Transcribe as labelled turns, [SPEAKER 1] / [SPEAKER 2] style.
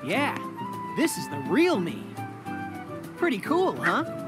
[SPEAKER 1] Yeah, this is the real me. Pretty cool, huh?